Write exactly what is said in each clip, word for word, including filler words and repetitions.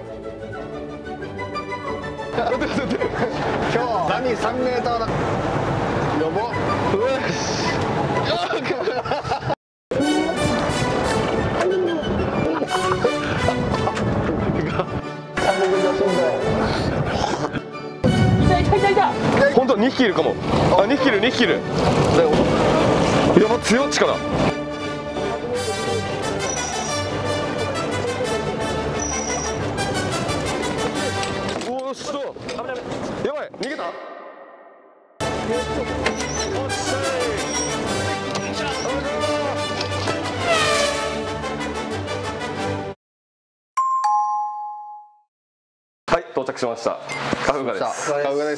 今日波さんメーターだ。やば。よし。 本当にひきいるかも。あ、にひきいる、にひきいる。やば、強い力。おー、しと。やばい、逃げた。おっしゃい。はい、到着しました。カフガです。 カフガです。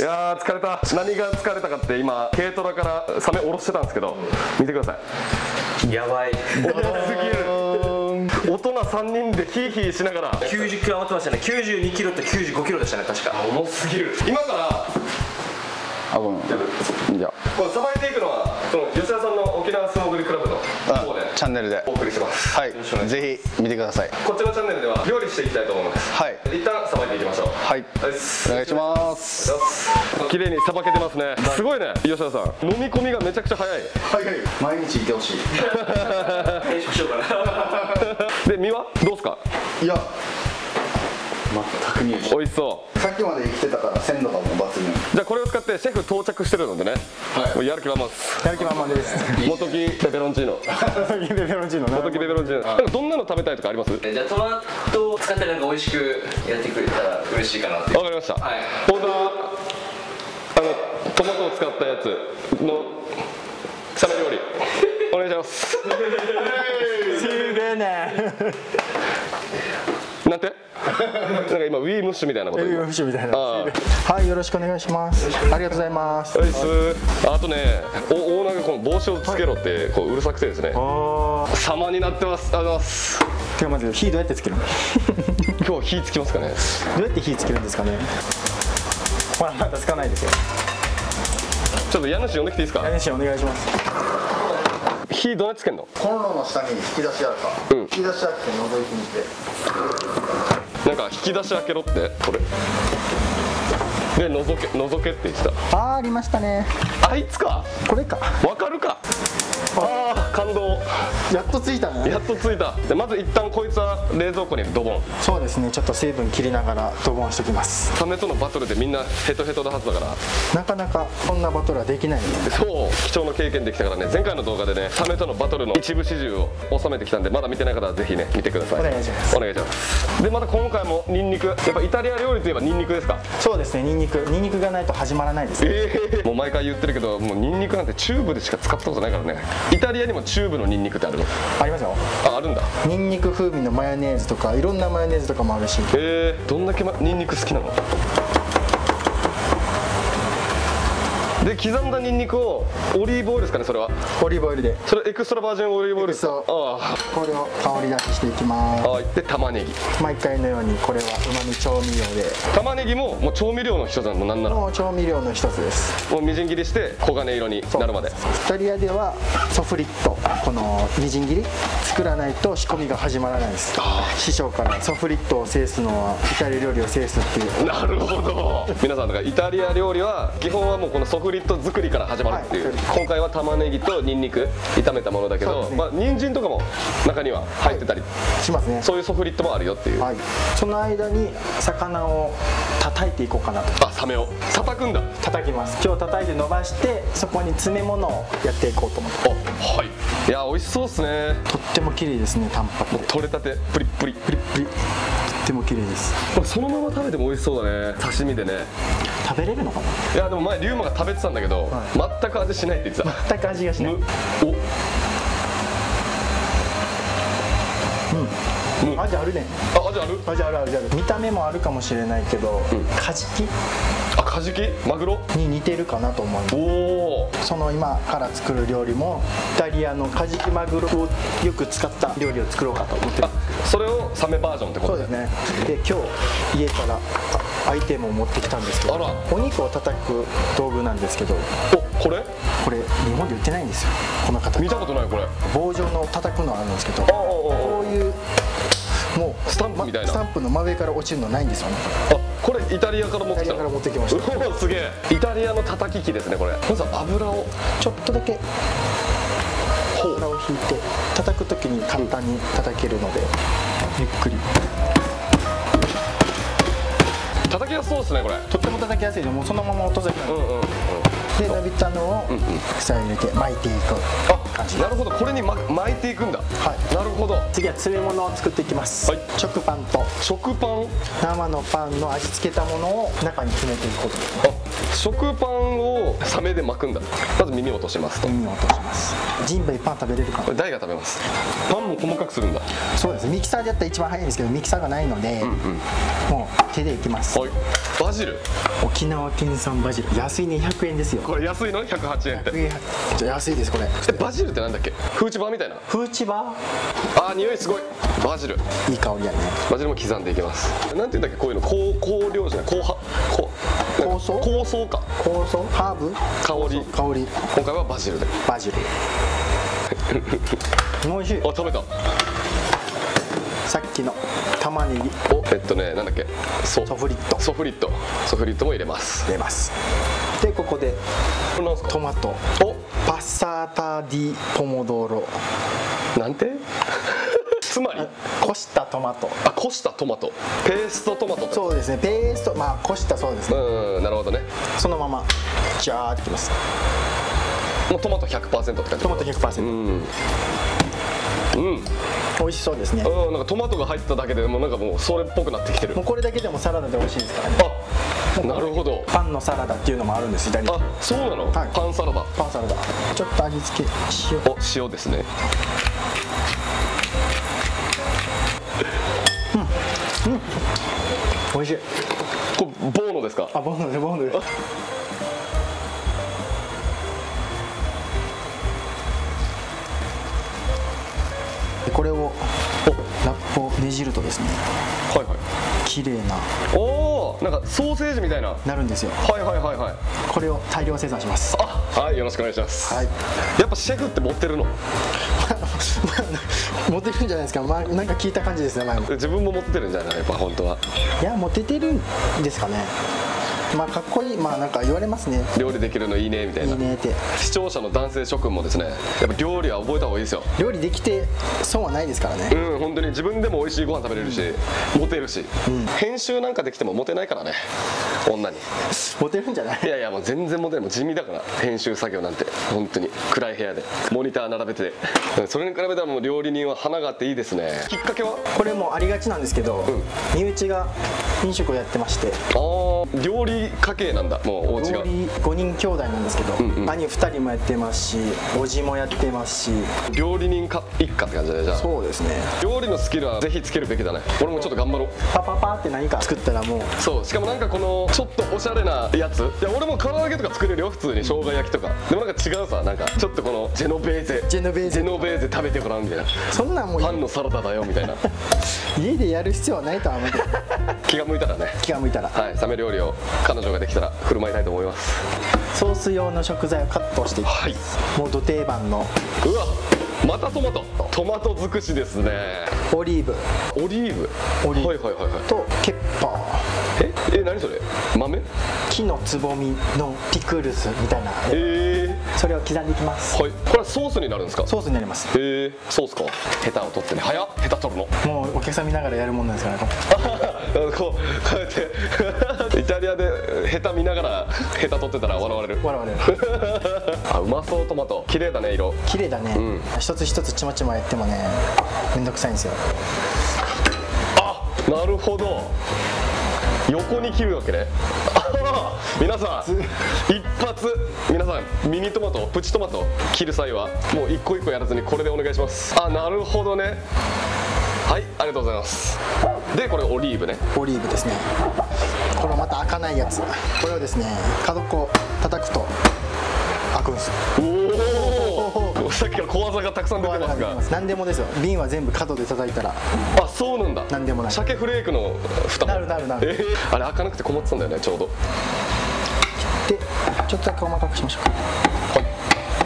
いやー疲れた。何が疲れたかって今軽トラからサメ下ろしてたんですけど、見てください。 やばい。 重すぎる。大人さんにんでヒーヒーしながらきゅうじゅっキロ余ってましたね。きゅうじゅうにキロときゅうじゅうごキロでしたね、確か。 重すぎる。今からあ、ごめん。じゃこれさばいていくのはこの吉田さんの沖縄素潜りクラブの方でチャンネルでお送りします。 はい、ぜひ見てください。 こっちのチャンネルでは料理していきたいと思います。 はい、 一旦さばいていきましょう。 はい、お願いします。 綺麗にさばけてますね。すごいね、吉田さん。飲み込みがめちゃくちゃ早い。 はいはい、毎日いてほしい。 編集しようかな。 で、身はどうすか。 いや、全くに美味しそう。 さっきまで生きてたから鮮度がもう抜群。 じゃあこれを使ってシェフ到着してるのでね、はい、もうやる気満々です。 やる気満々です。 元木ペペロンチーノ。 元木ペペロンチーノ。 元木ペペロンチーノ。なんかどんなの食べたいとかあります？ じゃあトマトを使ってなんか美味しくやってくれたら嬉しいかなって。 わかりました。 はい。 オーダー、あのトマトを使ったやつのサメ料理お願いします。 すげえね。 なんて？なんか今ウィームッシュみたいなこと。 ウィームッシュみたいな。はい、よろしくお願いします。ありがとうございます。 はい、す。あとね、おオーナーがこの帽子をつけろってこううるさくてですね。様になってます。ありがとうございます。 ではまず火どうやってつけるの？ 今日火つきますかね。 どうやって火つけるんですかね。ほらまだつかないですよ。 ちょっと家主呼んできていいですか。 家主お願いします。 火どうやってつけんの？ コンロの下に引き出しあるか。うん、引き出しあって覗いてみて。 なんか引き出し開けろってこれ。で覗け覗けって言ってた。 あー、ありましたね。 あいつか。 これか。 わかるか。ああ、感動。 やっとついたね。 やっとついた。でまず一旦こいつは冷蔵庫にドボン。 そうですね、ちょっと水分切りながらドボンしておきます。 サメとのバトルでみんなヘトヘトのはずだから、 なかなかこんなバトルはできないので。 そう貴重な経験できたからね。前回の動画でねサメとのバトルの一部始終を収めてきたんで、まだ見てない方はぜひね見てください。 お願いします。 お願いします。でまた今回もニンニク、やっぱイタリア料理といえばニンニクですか。 そうですね、ニンニクニンニクがないと始まらないです。 ええー、もう毎回言ってるけど、もうニンニクなんてチューブでしか使ったことないからね。イタリアにもチューブのニンニクってあるの？ ありますよ。 あ、あるんだ。 ニンニク風味のマヨネーズとかいろんなマヨネーズとかもあるし。 えー、どんだけ、ま、ニンニク好きなの？で刻んだニンニクをオリーブオイルですかね、それは。 オリーブオイルで。 それエクストラバージンオリーブオイルですか？ そう。 ああ、 これを香り出ししていきます。 はい。で玉ねぎ。 毎回のようにこれはうまみ調味料で。 玉ねぎももう調味料の一つなの？なんならもう調味料の一つです。 もうみじん切りして黄金色になるまで。イタリアではソフリット、このみじん切り作らないと仕込みが始まらないです。師匠からソフリットを制すのはイタリア料理を制すっていう。 なるほど。皆さんだからイタリア料理は基本はもうこのソフリット作りから始まるっていう、はい、今回は玉ねぎとニンニク炒めたものだけど、ね、まあ人参とかも中には入ってたり、はい、 しますね。 そういうソフリットもあるよっていう、はい、 その間に魚を叩いていこうかなと。 あ、サメを叩くんだ。 叩きます。今日叩いて伸ばしてそこに詰め物をやっていこうと思って。 あ、はい。いや美味しそうですね。 とっても綺麗ですね、淡白で。 取れたてプリップリプリップリ、とっても綺麗です。 これそのまま食べても美味しそうだね、刺身でね。 食べれるのかな。 いやでも前龍馬が食べてたんだけど、はい、全く味しないって言ってた。 全く味がしない。お、うん、味あるね。 あ、味ある。 味あるあるある。見た目もあるかもしれないけど、うん、カジキ。 あ、カジキ、マグロに似てるかなと思います。おお。その今から作る料理もイタリアのカジキマグロをよく使った料理を作ろうかと思ってる。 それをサメバージョンってことで。そうですね。で今日家からアイテムを持ってきたんですけど、あら、お肉を叩く道具なんですけど。 お、これ？ これ日本で売ってないんですよ。この形。 見たことないこれ。 棒状の叩くのあるんですけど、こういうもうスタンプみたいな、 スタンプの真上から落ちるのないんですよね。 あ、これイタリアから持ってきたの？ イタリアから持ってきました。 うわ、すげえ。イタリアの叩き機ですねこれ。まず油をちょっとだけ油を引いて叩くときに簡単に叩けるので、ゆっくり。 叩きやすそうですねこれ。 とっても叩きやすいで、もうそのまま落とせるうんうんうん。 で、伸びたのを草入れて巻いていく感じ。 なるほど、これに、ま、巻いていくんだ。 はい、 なるほど。 次は詰め物を作っていきます。 はい、 食パンと食パン、 生のパンの味付けたものを中に詰めていくことですね。 あ、食パンをサメで巻くんだ。まず耳を落としますと。 耳を落とします。ジンベエパン食べれるかこれ大が食べます。パンも細かくするんだ。 そうです。ミキサーでやったら一番早いんですけど、ミキサーがないので、 うんうん、 もう手でいきます。 はい、バジル、 沖縄県産バジル、安いね、ひゃくえんですよ。 これ安いの？ひゃくはちえんって。 じゃ安いですこれ。 え、バジルってなんだっけ？フーチバーみたいな。 フーチバあー、匂いすごい。バジル、 ーいい香りやね。 バジルも刻んでいきます。なんていうんだっけ、こういうの、香香料じゃない、香葉、こう香草香草か、 香草、ハーブ、 香り。 香り、 今回はバジルで。 バジル美味しい。 あ、食べた。 さっきの玉ねぎ、 お、えっとね、なんだっけ、ソソフリットソフリットソフリットも入れます。 入れます。で、ここでこれなんすか？ トマト、 お、 パッサータ・ディ・ポモドーロ、 なんてつまりこしたトマト。 あ、こしたトマト、ペーストトマトって。 そうですね、ペースト、まあこしたそうですね。 うん、なるほどね。 そのままジャーってきます。 もうトマト ひゃくパーセント って感じ。 トマト ひゃくパーセント、 うんうん美味しそうですね。 うん、なんかトマトが入っただけでもうなんかもうそれっぽくなってきてる。 もうこれだけでもサラダで美味しいですからね。 あ、なるほど。 パンのサラダっていうのもあるんです、イタリア。 あ、そうなの、 はいパンサラダ。 パンサラダ、ちょっと味付け塩。 お、塩ですね。 美味しい。 これボーノですか？ あ、ボンドでボンドで。これをラップをねじるとですね、 はいはい。 綺麗なおお、なんかソーセージみたいな。はいなるんですよ。 はいはいはい。 これを大量生産します。 あ、はい、よろしくお願いします。 はい。 やっぱシェフって持ってるの？ モテるんじゃないですか。まあなんか聞いた感じですね、前も。 自分も持ってるんじゃない？やっぱ本当は。 いや、モテてるんですかね。まあかっこいい、まあなんか言われますね。 料理できるのいいねみたいな。 いいねって。 視聴者の男性諸君もですね、やっぱ料理は覚えた方がいいですよ。 料理できて損はないですからね。 うん、本当に自分でも美味しいご飯食べれるし、モテるし、編集なんかできてもモテないからね、女に。 モテるんじゃない？ いやいや、もう全然モテない。もう地味だから編集作業なんて。本当に暗い部屋でモニター並べて、それに比べたらもう料理人は花があっていいですね。きっかけは？ これもありがちなんですけど、身内が飲食をやってまして。 ああ、料理家系なんだ。もうお家が料理ごにん兄弟なんですけど、 んうん兄ふたりもやってますし、おじもやってますし。 料理人か一家って感じだね。じゃあそうですね。 料理のスキルはぜひつけるべきだね。俺もちょっと頑張ろう。 パパパって何か作ったらもう。 そう、しかもなんかこのちょっとおしゃれなやつ。いや、俺も唐揚げとか作れるよ、普通に。生姜焼きとか。でもなんか違うさ、なんかちょっとこのジェノベーゼジェノベーゼジェノベーゼ食べてごらんみたいな。 そんなんもうパンのサラダだよみたいな。 家でやる必要はないとは思うけど、 気が向いたらね。 気が向いたら。 はい、サメ料理を彼女ができたら振る舞いたいと思います。 ソース用の食材をカットしていきます。 はい。 もうど定番のうわ、またトマト。トマト尽くしですね。 オリーブオリーブ。 オリーブはいはいはいはい。 とケッパー、 え、え、何それ？豆？ 木のつぼみのピクルスみたいな、 えー。 それを刻んでいきます。 はい。これはソースになるんですか？ ソースになります。 へえ、ソースか。ヘタを取ってね。早っ。ヘタ取るの。 もうお客さん見ながらやるもんなんですからね。 こうこうやってイタリアでヘタ見ながらヘタ取ってたら笑われる。 笑われる。 あ、うまそう。トマト綺麗だね、色。 綺麗だね、 うん一つ一つちまちまやってもね、めんどくさいんですよ。 あ、なるほど。横に切るわけね。あ、皆さん一発、皆さんミニトマト、プチトマト切る際はもう一個一個やらずにこれでお願いします。あ、なるほどね。はい、ありがとうございます。で、これオリーブね。 オリーブですね。これまた開かないやつ。これをですね、角っこ叩くと開くんですよ。 おお、さっきから小技がたくさん出てますが。 何でもですよ。瓶は全部角で叩いたら。 あ、そうなんだ。 何でもない。 鮭フレークの蓋もなるなるなる。 えー、あれ開かなくて困ってたんだよね、ちょうど。 で、ちょっとだけ細かくしましょうか。 はい。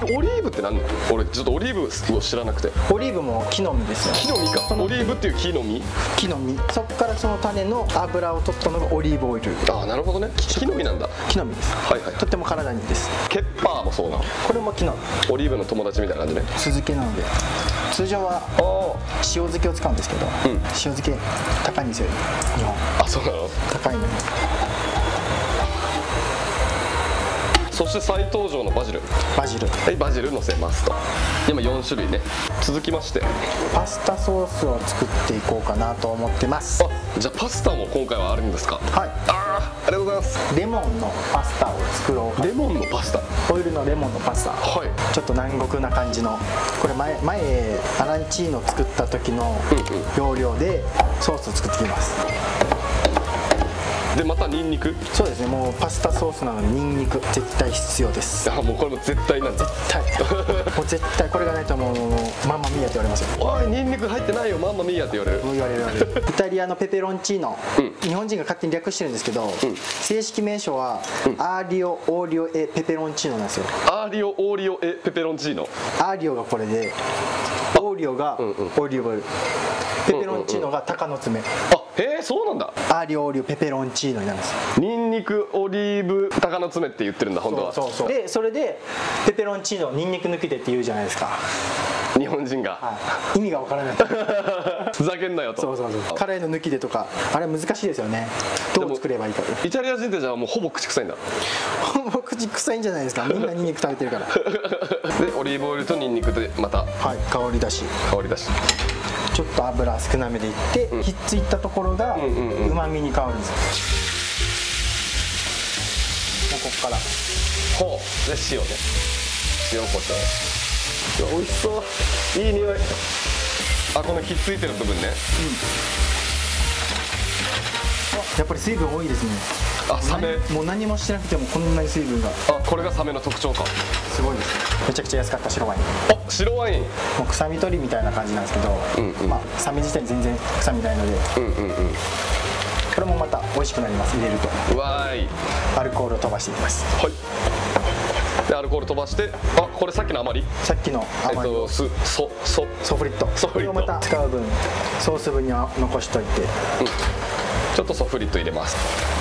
オリーブって何なの？俺ちょっとオリーブを知らなくて。 オリーブも木の実ですよ。 木の実か。オリーブっていう木の実。 木の実、そこからその種の油を取ったのがオリーブオイル。 ああ、なるほどね。木の実なんだ。 木の実です。 はいはい。 とっても体にいいです。 ケッパーもそうなの。 これも木のオリーブの友達みたいな感じね。 酢漬けなので、通常は塩漬けを使うんですけど、 うん、 塩漬け高いんですよ日本。 あ、そうなの。 高いのに。 そして再登場のバジル。 バジル。 はい、バジル乗せますと。今よん種類ね。続きましてパスタソースを作っていこうかなと思ってます。 あ、じゃあパスタも今回はあるんですか？ はい。 ああ、ありがとうございます。 レモンのパスタを作ろうか。 レモンのパスタ。 オイルのレモンのパスタ。 はい。 ちょっと南国な感じの。これ前前アランチーノ作った時の要領でソースを作ってきます。 でまたニンニク。 そうですね。もうパスタソースなのでニンニク絶対必要です。 あ、もうこれも絶対なんだ。 絶対もう絶対これがないともうマンマミーヤって言われますよ。 おい、ニンニク入ってないよ、マンマミーヤって言われる。 もう言われる言われる。イタリアのペペロンチーノ、 うん、 日本人が勝手に略してるんですけど、 ん正式名称は、うん、アーリオオーリオエペペロンチーノなんですよ。 アーリオオーリオエペペロンチーノ。 アーリオがこれで、オーリオがオーリオオイル、ペペロンチーノが鷹の爪。 あ、へえ、そうなんだ。 アーリオオーリオペペロンチーノになるんです。 ニンニク、オリーブ、鷹の爪って言ってるんだ本当は。 そうそうそう。でそれでペペロンチーノニンニク抜きでって言うじゃないですか。 日本人が、 はい、意味がわからない。 ふざけんなよと。 そうそうそう。辛いの抜きでとかあれ難しいですよね。どう作ればいいか。 イタリア人ってじゃあもうほぼ口臭いんだ。 ほぼ口臭いんじゃないですか。みんなニンニク食べてるから。 でオリーブオイルとニンニクでまた、 はい、香りだし香りだしちょっと油少なめでいって、うん、ひっついたところがうまみに変わるんですよ。もうこっからほうで塩ね、塩コショウ。美味しそう、いい匂い。あ、このひっついてる部分ね、 うん、やっぱり水分多いですね。 あ、サメもう何もしてなくてもこんなに水分が。 あ、これがサメの特徴か。 すごいです。めちゃくちゃ安かった白ワイン。 あ、白ワイン。もう臭み取りみたいな感じなんですけど、うんうん、まあサメ自体全然臭みないので、うんうんうん、これもまた美味しくなります。入れるとうわーい。 アルコールを飛ばしていきます。 はい。でアルコール飛ばして、あ、これさっきの余り、 さっきの余りを、えっと、 ソソソフリット、 ソフリットこれをまた使う分ソース分には残しといて、うん、 ちょっとソフリット入れます。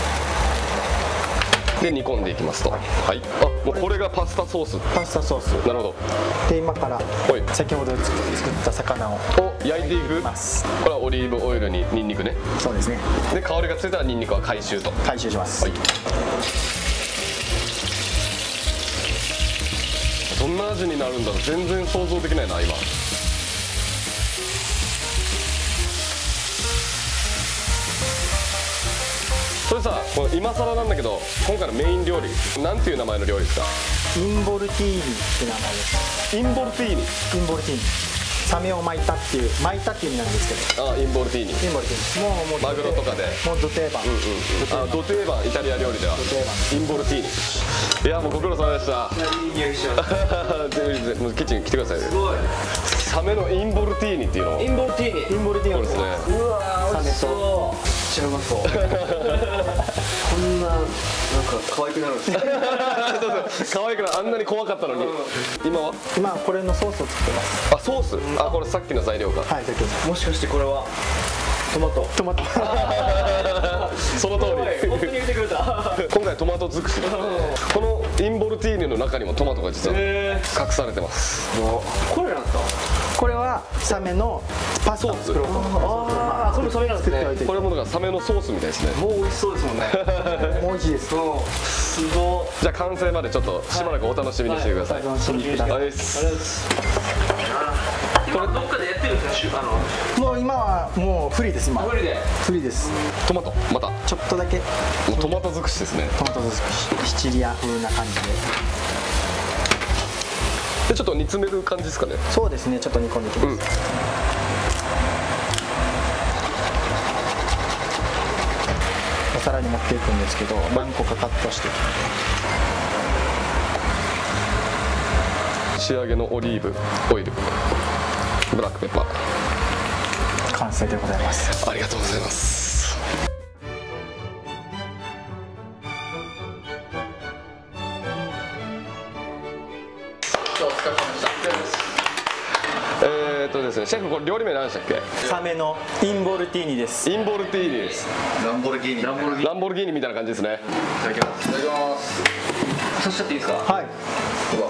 で煮込んでいきますと、はい、あ、もうこれがパスタソース。 パスタソース。 なるほど。 で今から先ほど作った魚を焼いていく。これはオリーブオイルにニンニクね。そうですね。で香りがついたらニンニクは回収と。 回収します。はい。 どんな味になるんだろう、全然想像できないな今。それさ、この今更なんだけど今回のメイン料理なんていう名前の料理ですか？ インボルティーニって名前です。 インボルティーニ。 インボルティーニ、サメを巻いたっていう巻いたっていう意味なんですけど。 あ、インボルティーニ。 インボルティーニ、もうもうマグロとかでもうド定番。うんうん、 あ、ド定番、イタリア料理ではド定番インボルティーニ。いや、もうご苦労様でした。 いい匂いします。 もうキッチン来てください。 すごい。 サメのインボルティーニっていうの。 インボルティーニ。 インボルティーニですね。 うわー、美味しそう。めっちゃうまそう。こんななんか可愛くなるんですね。 可愛くなる。あんなに怖かったのに。今は？ 今これのソースを作ってます。 あ、ソース。あ、これさっきの材料か。 はい、さっきの。 もしかしてこれはトマト。 トマト。 その通り。 本当に言ってくれた。 今回トマト尽くし。このインボルティーニの中にもトマトが実は隠されてます。 これなんですか？ これはサメのパスタを作ろうと。 ああ、それサメなんですね。 これもだからサメのソースみたいですね。 もう美味しそうですもんね。 もう美味しいです。 すごい。 じゃあ完成までちょっとしばらくお楽しみにしてください。 お楽しみください。 あれです。 今どっかでやってるんですか？あのもう今はもうフリーです。今フリーでフリーです。 トマトまたちょっとだけ。もうトマト尽くしですね。 トマト尽くし、シチリア風な感じで。 でちょっと煮詰める感じですかね。 そうですね、ちょっと煮込んでいきます。うん、お皿に持っていくんですけど、何個かカットしていきます。 仕上げのオリーブオイル、ブラックペッパー、 完成でございます。 ありがとうございます。 シェフこれ料理名何でしたっけ？ サメのインボルティーニです。 インボルティーニです。 ランボルギーニ。ランボルギーニ。 ランボルギーニみたいな感じですね。 いただきます。いただきます。 さしちゃっていいですか？ はい。 うわ。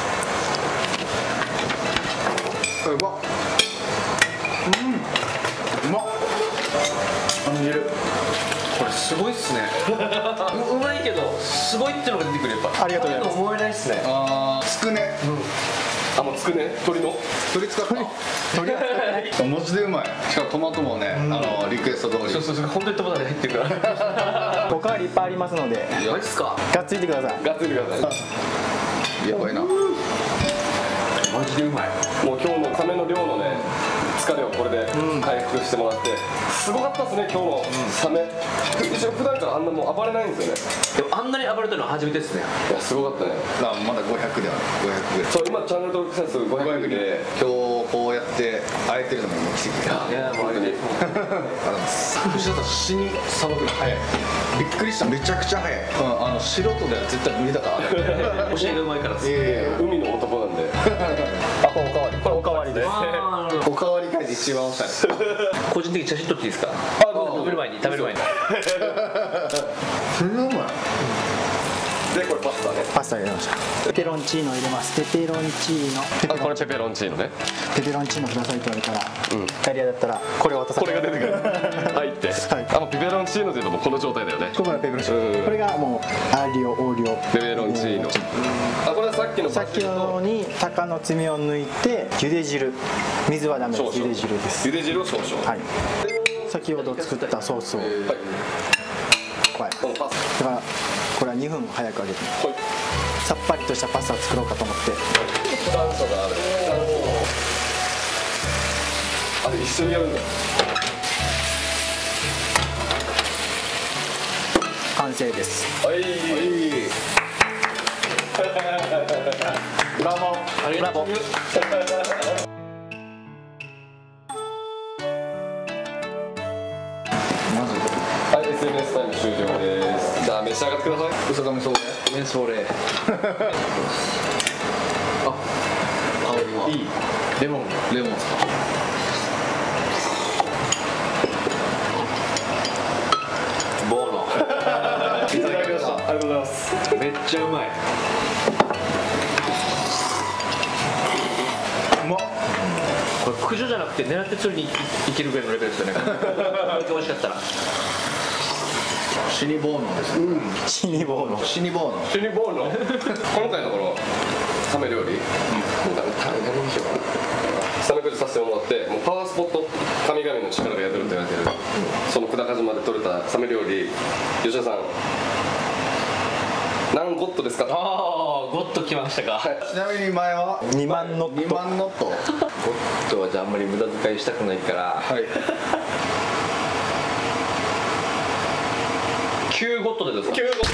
うわ。うん。うまっ。感じる。 これすごいっすね。う, うまいけどすごいってのが出てくるやっぱ。 ありがとうございます。 思えないっすね。 ああ、つくね。 あ、もうつくね、鶏の鶏使ったマジでうまい。しかもトマトもね、あのリクエスト通り。 そうそうそう、本当にトマトで入ってるからおかわりいっぱいありますので、 マジっすか？ がっついてください。 がっついてください。 やばいな。 マジでうまい。 もう今日のサメの漁のね疲れをこれで回復してもらって、すごかったですね今日のサメ。一応普段からあんなもう暴れないんですよね。 でもあんなに暴れたのは初めてですね。 いやすごかったね。 あ、まだごひゃくではごひゃくぐらい。 そう、今チャンネル登録者数ごひゃくで、 今日こうやって会えてるのも奇跡だ。 いやもうあれでありがとうございます。 藤田さん死にさばくの早い。 びっくりした。めちゃくちゃ早い。うん、あの素人では絶対無理だから。 教えがうまいからです。 ええ、 海の男なんで。 あ、これおかわり。これおかわりです。 あー、 おかわり会で一番おしゃれ。 個人的に写真撮っていいですか？食べる前に食べる前に。 それはうまい。 でこれパスタね。 パスタ入れました。ペペロンチーノ入れます。ペペロンチーノ。 あ、これペペロンチーノね。 ペペロンチーノくださいって言われたら、イタリアだったらこれを渡さこれが出てくる。入って。 はいあ、もうペペロンチーノというともうこの状態だよね。 ここがペペロンチーノ。これがもうアリオオーリオ。 ペペロンチーノ。あ、これはさっきのさっきのに鷹の爪を抜いて茹で汁、水はダメです。茹で汁です。 茹で汁を少々。 はい。先ほど作ったソースをはい。 加えます。 このパスだからこれはにふん早く揚げてタ。はい。 さっぱりとしたパスタを作ろうかと思って。 ダンソがある。ダンソ。あれ一緒にやるんだ。 完成です。 はい。 ブラボー。ブラボー。 はい、エスエヌエス タイム終了です。じゃあ召し上がってください。 うさがみそうね。 メンソーレ。 あ、香りはいい。レモン。 レモンですか。 ボーノ。 いただきました。ありがとうございます。 めっちゃうまい。 うまっ。 これ駆除じゃなくて狙って釣りに行けるぐらいのレベルですよね。美味しかったら。 シニボーノです。うん。 シニボーノ。 シニボーノ。 シュニボールの今回のこのサメ料理、うん、何にしようかな。サメ駆除させてもらって、もうパワースポット神々の力が宿ると言われてる、その久高島で取れたサメ料理、吉田さん何ゴットですか？ ああ、ゴット来ましたか。 ちなみに前はにまんノット。 にまんノット。 ゴットはじゃああんまり無駄遣いしたくないからはい。 きゅうゴットでどうですか？ きゅうゴッ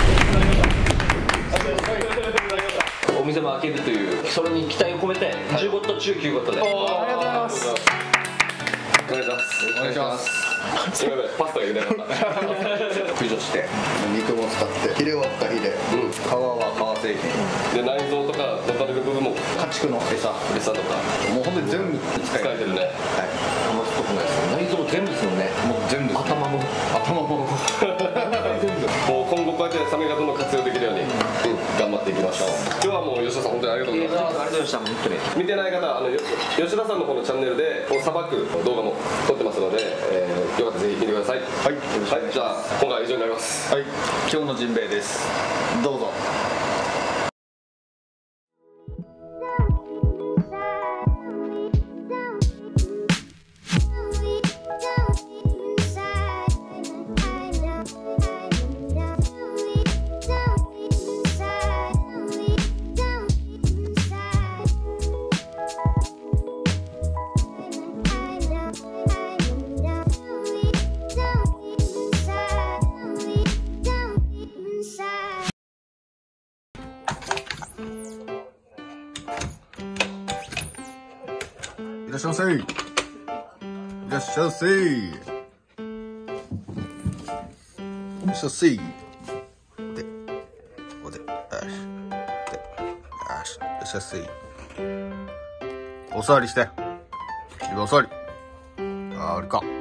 ト。 お店も開けるというそれに期待を込めてじゅうゴット中きゅうゴットで。 ありがとうございます。お願いします。 お願いします。 今までパスタが茹でなかった。 駆除して肉も使って、ヒレはフカヒレ、 うん皮は革製品、 で内臓とか残れる部分も家畜の餌、 餌とかもう本当に全部使使えてるね。 はい。 余すとこないですよ。内臓全部ですもんね。 もう全部。 頭も頭も。全部。 もう今後こうやってサメがどんどん活用できるように、うん、頑張っていきましょう。今日はもう吉田さん本当にありがとうございます。 ありがとうございました。本当に見てない方はあのよ吉田さんのこのチャンネルでこうさばく動画も撮ってますので、えー、よかったらぜひ見てください。はい、はい、じゃあ今回は以上になります。 はい。今日のジンベエです。どうぞ。いらっしゃいませ。いらっしゃいませ。いらっしゃいませ。で、おで、よし。で、よし。いらっしゃいませ。お座りして。 ください。あれか。